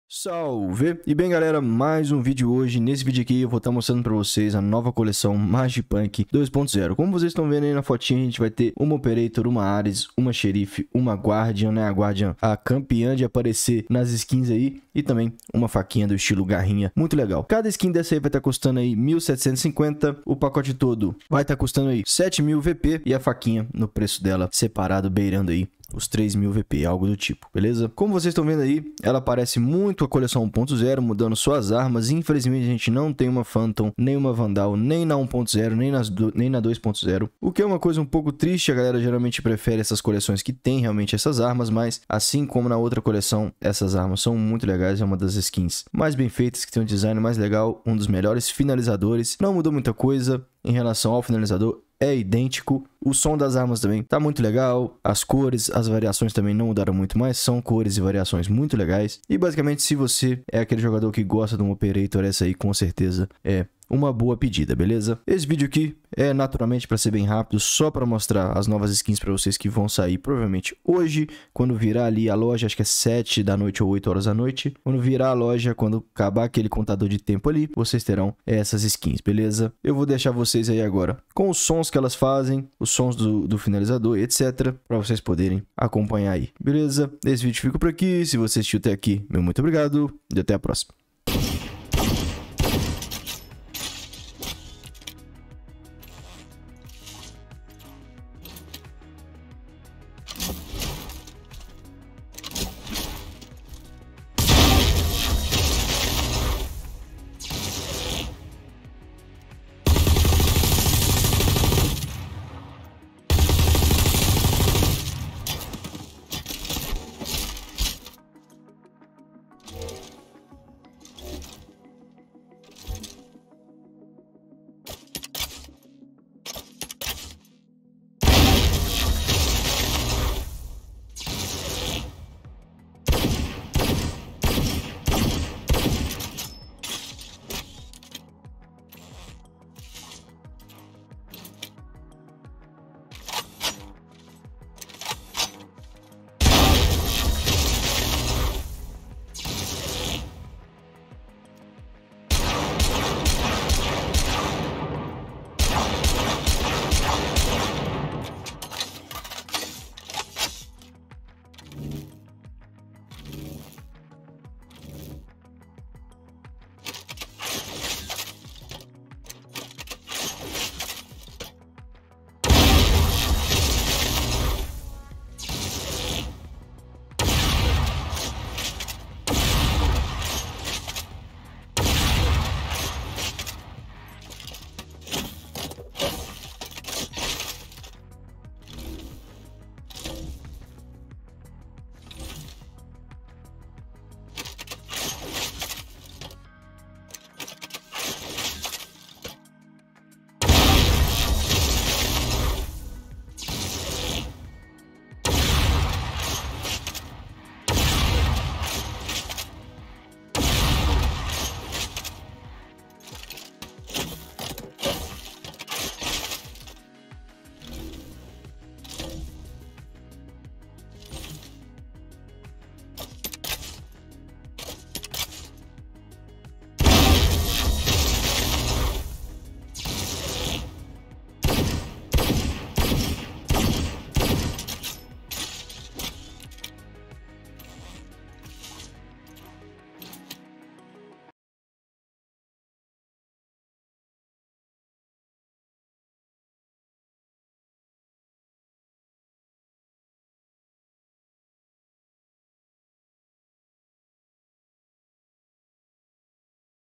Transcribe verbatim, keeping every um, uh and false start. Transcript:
Salve! E bem galera, mais um vídeo hoje. Nesse vídeo aqui eu vou estar mostrando pra vocês a nova coleção Magipunk dois ponto zero. Como vocês estão vendo aí na fotinha, a gente vai ter uma Operator, uma Ares, uma Xerife, uma Guardian, né? A Guardian, a campeã de aparecer nas skins aí. E também uma faquinha do estilo garrinha, muito legal. Cada skin dessa aí vai estar custando aí mil setecentos e cinquenta. O pacote todo vai estar custando aí sete mil V P. E a faquinha no preço dela separado, beirando aí os três mil V P, algo do tipo, beleza? Como vocês estão vendo aí, ela parece muito a coleção um ponto zero, mudando suas armas. Infelizmente, a gente não tem uma Phantom, nem uma Vandal, nem na um ponto zero, nem, nas do, nem na dois ponto zero. O que é uma coisa um pouco triste, a galera geralmente prefere essas coleções que tem realmente essas armas, mas assim como na outra coleção, essas armas são muito legais, é uma das skins mais bem feitas, que tem um design mais legal, um dos melhores finalizadores. Não mudou muita coisa em relação ao finalizador, é idêntico. O som das armas também tá muito legal. As cores, as variações também não mudaram muito, mas são cores e variações muito legais. E basicamente, se você é aquele jogador que gosta de um Operator, essa aí com certeza é uma boa pedida, beleza? Esse vídeo aqui é naturalmente para ser bem rápido, só para mostrar as novas skins para vocês que vão sair provavelmente hoje, quando virar ali a loja, acho que é sete da noite ou oito horas da noite. Quando virar a loja, quando acabar aquele contador de tempo ali, vocês terão essas skins, beleza? Eu vou deixar vocês aí agora com os sons que elas fazem, os sons do, do finalizador, etcétera, para vocês poderem acompanhar aí, beleza? Esse vídeo fica por aqui. Se você assistiu até aqui, meu muito obrigado e até a próxima.